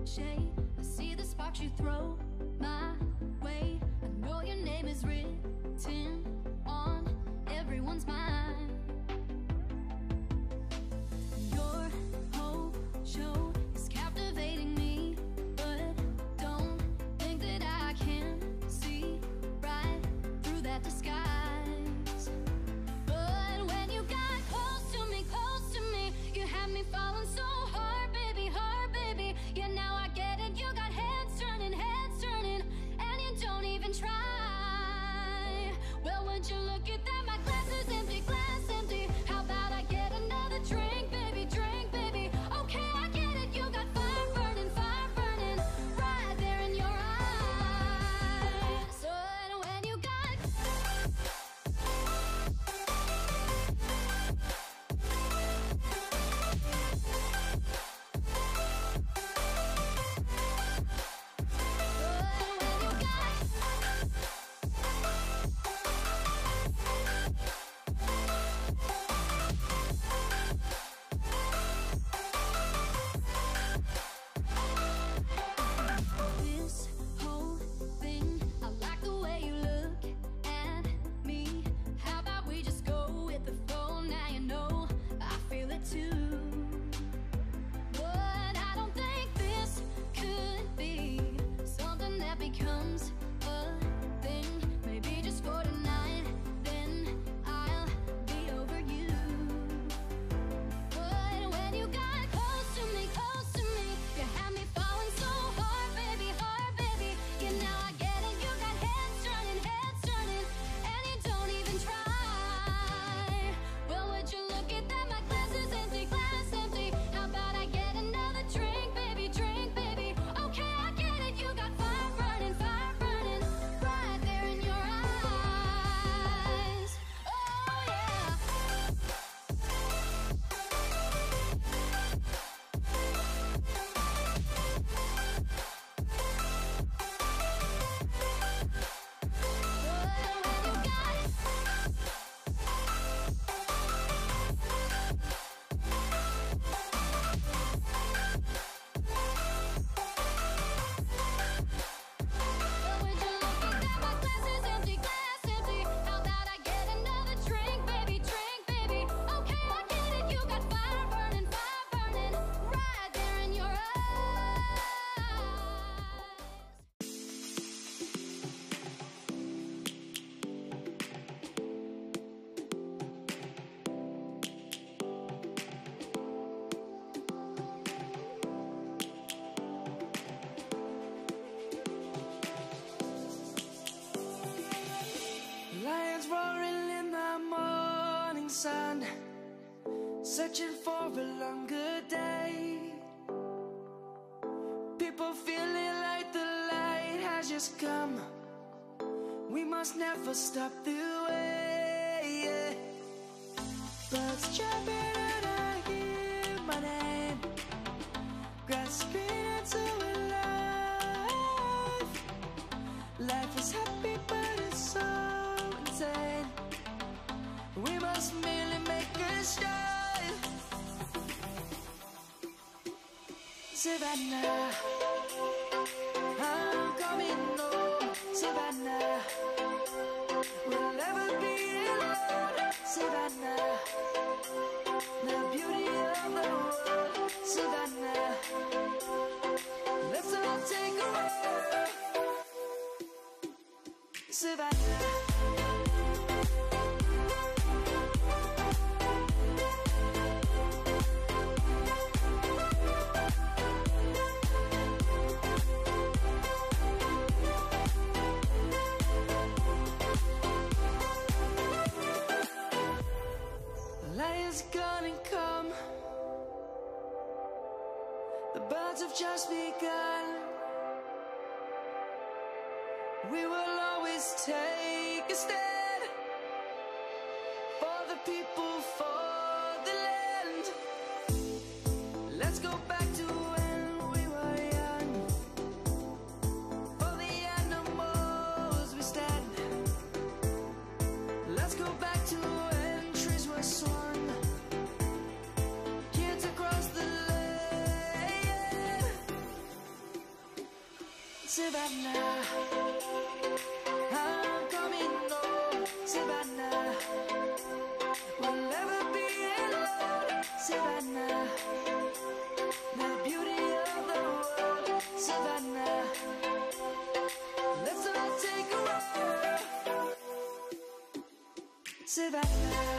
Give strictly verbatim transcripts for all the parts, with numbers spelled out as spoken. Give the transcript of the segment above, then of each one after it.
ricochet. I see the sparks you throw my way. I know your name is written on everyone's mind. Your whole show is captivating me, but don't think that I can see right through that disguise. But when you got close to me, close to me, you had me falling so hard, baby, hard, baby. Yeah, now I get it. You got heads turning, heads turning, and you don't even try. Well, would you look at that? My glass is empty, glass empty. How about I get another drink, baby, drink, baby? Okay, I get it. You got fire burning, fire burning right there in your eyes. So when you got this whole thing, I like the way you look at me. How about we just go with the flow? Now you know I feel it too. But I don't think this could be something that becomes a thing. Maybe just for tonight, then I'll be over you. But when you got close to me, close to me, you had me falling so hard, baby, hard, baby. Yeah, now I get it. You got heads turning, heads turning, and you don't even try. Well, would you look at that? My glass is empty, glass empty. How about I get another drink, baby, drink, baby? Okay, I get it. You got fire burning, fire burning right there in your eyes. Oh yeah. Lions roaring in the morning sun, searching for a longer day. People feeling like the light has just come. We must never stop the way. Yeah. Birds chirping and I hear my name, grasping into a life. Life is happy but it's so insane. We must merely make a start. Savannah, I'm coming home. Savannah, we'll never be alone. Savannah, the beauty of the world. Savannah, let's all take a walk. Savannah. Lion's gonna come. The birds have just begun. We will always take a stand for the people, for the land. Let's go back to when we were young. For the animals we stand. Let's go back to when trees were swung. Kids across the land. Savannah, I'm coming home, Savannah. We'll never be alone, Savannah. The beauty of the world, Savannah. Let's all take a ride, Savannah.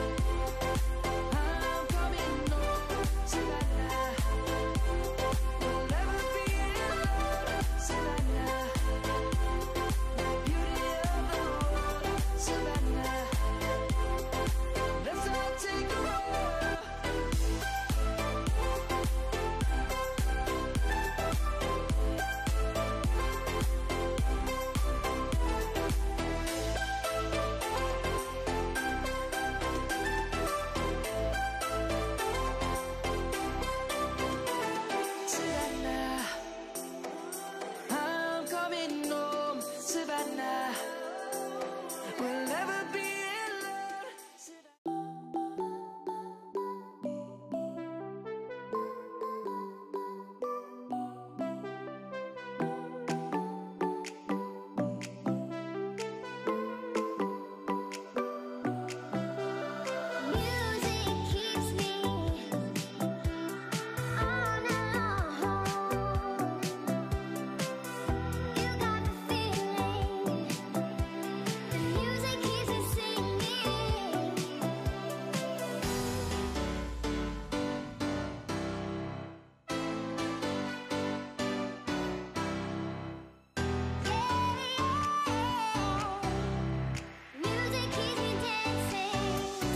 I'm coming home, Savannah. We'll never be alone, Savannah. The beauty of the world, Savannah. Let's all take a ride. Savannah, I'm coming home, Savannah. We'll never be alone, Savannah. Music keeps me on alone. You got the feeling. The music keeps me singing. Music keeps me dancing.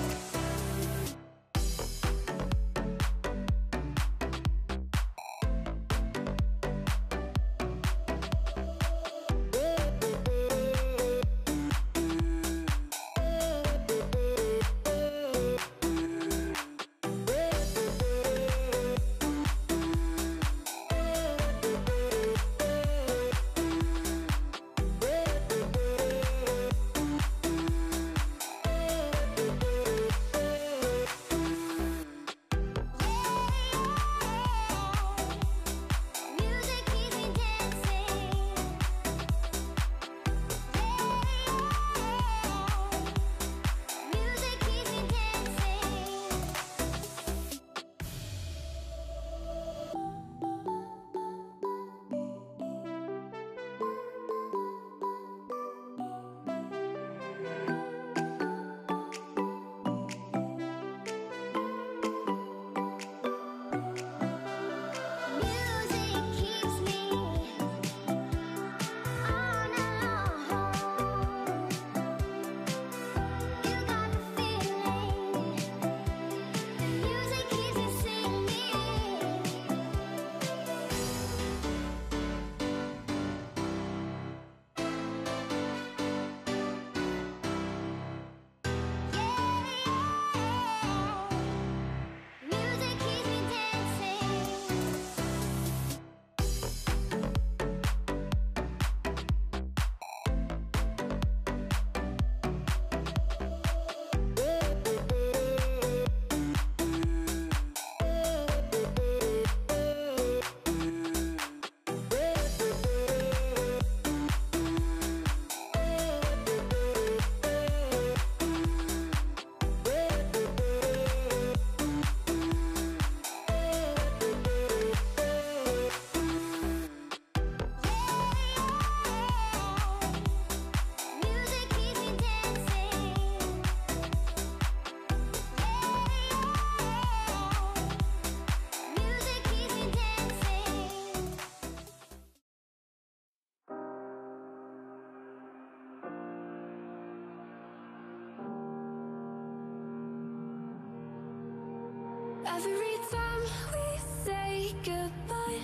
Music keeps me dancing. Music keeps me dancing. Music keeps me on alone. You got the feeling. The music keeps me singing. Music keeps me dancing. Music keeps me dancing. Music keeps me dancing. Every time we say goodbye,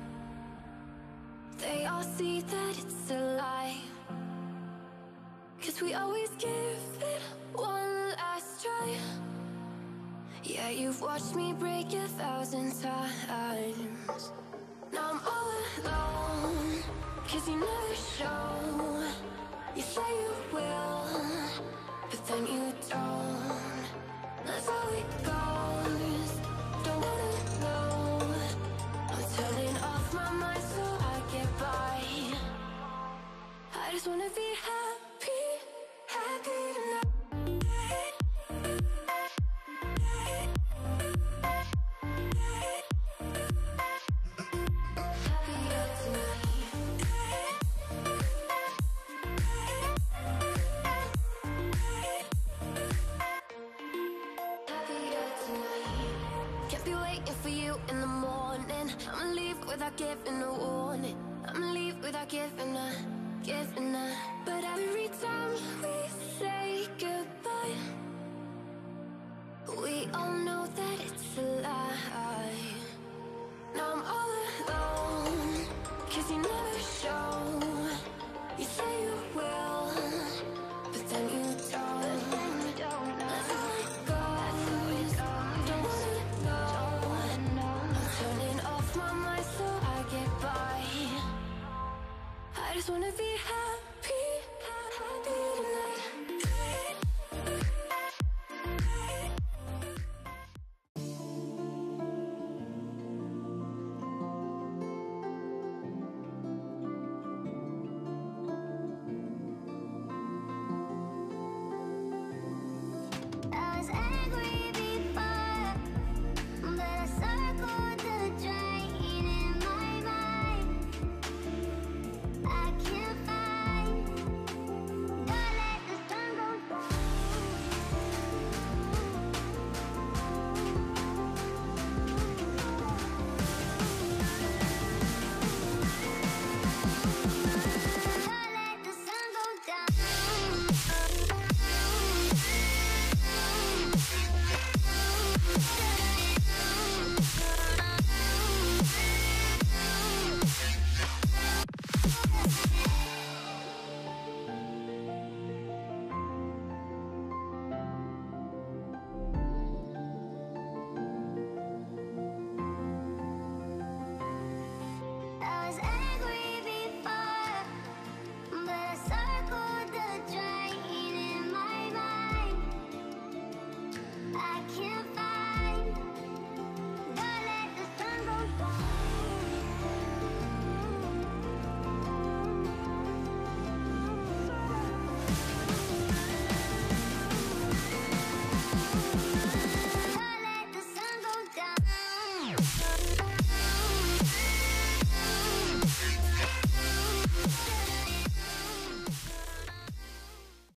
they all see that it's a lie. 'Cause we always give it one last try. Yeah, you've watched me break a thousand times. Now I'm all alone, 'cause you never show. You say you will, but then you don't. That's how it goes. Don't wanna know. I'm turning off my mind so I get by. you in the morning. I'ma leave without giving a warning. I'ma leave without giving a, giving a. But every time we say goodbye, we all know that it's a lie. Now I'm all alone, 'cause you never show. You say you will, but then you don't. Let's let go, don't wanna know. I'm turning off my mind so I get by. I just wanna be happy.